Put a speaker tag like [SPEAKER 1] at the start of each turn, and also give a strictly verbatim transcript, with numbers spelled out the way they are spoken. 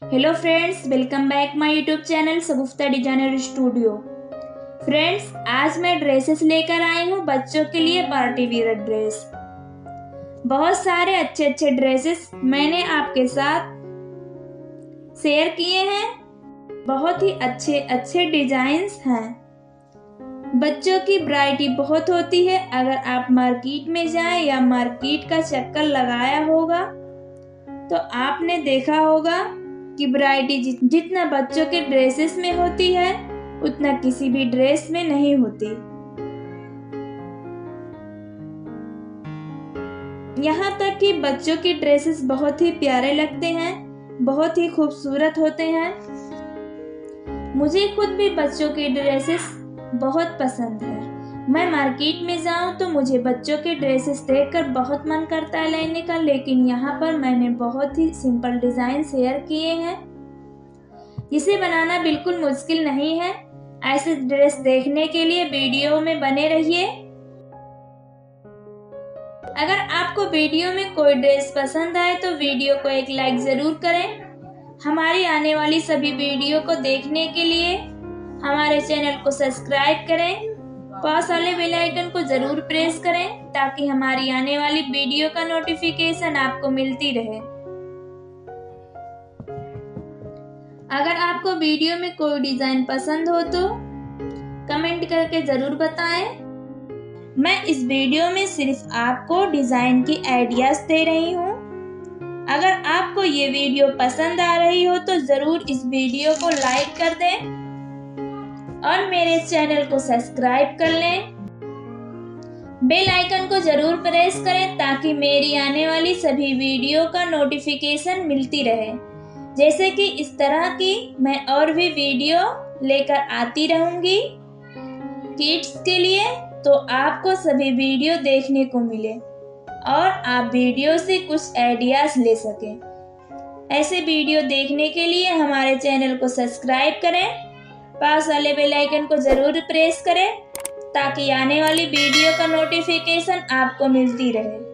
[SPEAKER 1] Hello friends, welcome back my YouTube channel Shagufta designer studio. Friends, आज मैं dresses लेकर आई हूँ बच्चों के लिए पार्टी वियर ड्रेस। बहुत सारे अच्छे अच्छे ड्रेसेस मैंने आपके साथ शेयर किए हैं। बहुत ही अच्छे अच्छे डिजाइन्स हैं। बच्चों की वैरायटी बहुत होती है। अगर आप मार्केट में जाएं या मार्केट का चक्कर लगाया होगा तो आपने देखा होगा कि वैरायटी जितना बच्चों के ड्रेसेस में होती है उतना किसी भी ड्रेस में नहीं होती। यहाँ तक कि बच्चों के ड्रेसेस बहुत ही प्यारे लगते हैं, बहुत ही खूबसूरत होते हैं। मुझे खुद भी बच्चों के ड्रेसेस बहुत पसंद है। मैं मार्केट में जाऊं तो मुझे बच्चों के ड्रेसेस देखकर बहुत मन करता है लेने का, लेकिन यहाँ पर मैंने बहुत ही सिंपल डिजाइन शेयर किए हैं जिसे बनाना बिल्कुल मुश्किल नहीं है। ऐसे ड्रेस देखने के लिए वीडियो में बने रहिए। अगर आपको वीडियो में कोई ड्रेस पसंद आए तो वीडियो को एक लाइक जरूर करें। हमारी आने वाली सभी वीडियो को देखने के लिए हमारे चैनल को सब्सक्राइब करें। पास वाले बेल आइकन को जरूर प्रेस करें ताकि हमारी आने वाली वीडियो का नोटिफिकेशन आपको मिलती रहे। अगर आपको वीडियो में कोई डिजाइन पसंद हो तो कमेंट करके जरूर बताएं। मैं इस वीडियो में सिर्फ आपको डिजाइन की आइडियाज दे रही हूँ। अगर आपको ये वीडियो पसंद आ रही हो तो जरूर इस वीडियो को लाइक कर दें और मेरे चैनल को सब्सक्राइब कर लें। बेल आइकन को जरूर प्रेस करें ताकि मेरी आने वाली सभी वीडियो का नोटिफिकेशन मिलती रहे। जैसे कि इस तरह की मैं और भी वीडियो लेकर आती रहूंगी किड्स के लिए, तो आपको सभी वीडियो देखने को मिले और आप वीडियो से कुछ आइडियाज ले सकें। ऐसे वीडियो देखने के लिए हमारे चैनल को सब्सक्राइब करें, पास वाले बेल आइकन को जरूर प्रेस करें ताकि आने वाली वीडियो का नोटिफिकेशन आपको मिलती रहे।